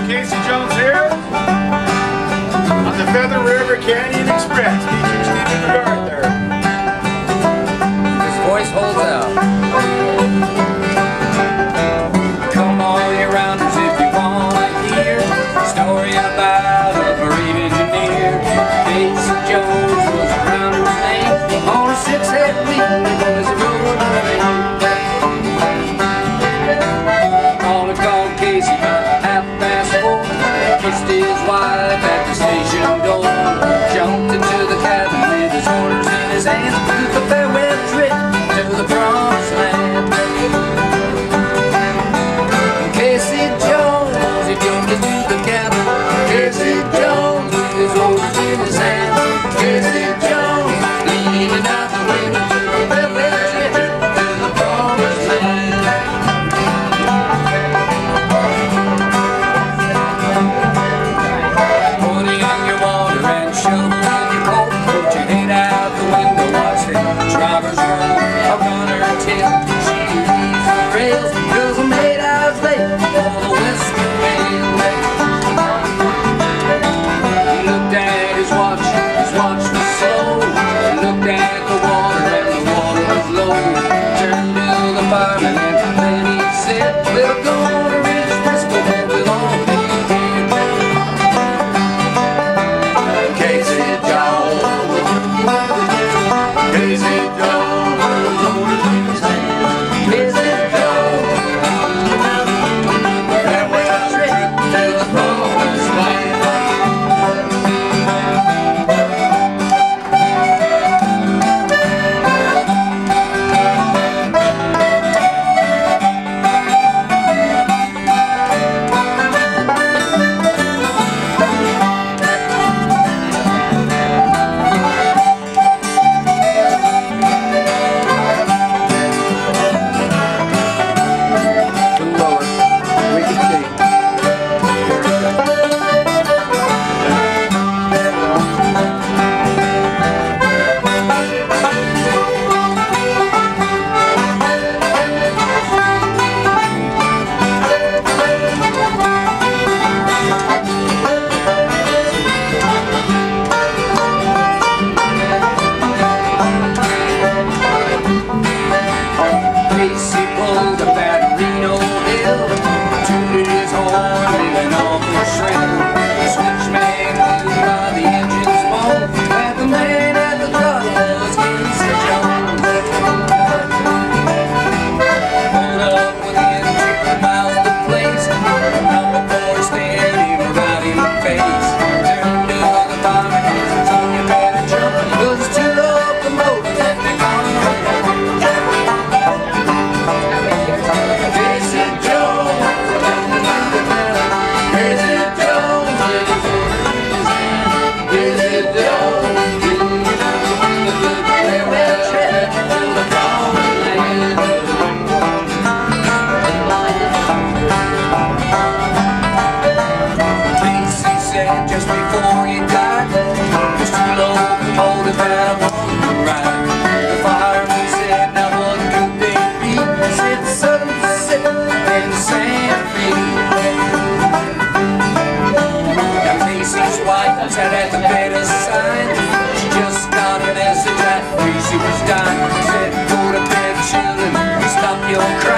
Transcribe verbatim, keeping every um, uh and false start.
Casey Jones here on the Feather River Canyon Express. Featuring Stephen McGarth there. His voice holds out. Come all year rounders if you want to hear a story about a marine engineer. Casey Jones was a rounder's name. On a six-head wheel, it was a road lane. On a call Casey about half past four. Kissed his wife at the station door. Jumped into the cabin with his orders in his hand. Took a farewell trip to the promised land. Casey Jones, he jumped into the cabin. Casey Jones with his orders in his hand. Casey Jones leaning out the window. Took a farewell trip to the promised land. Just before you died, just too locomotive and I wanted to ride. The fireman said, now what could they be? He said, sunset and Santa Fe. Now Casey's wife sat at the bedside. She just got a message that Casey was dying. Said, go to bed, children, stop your crying.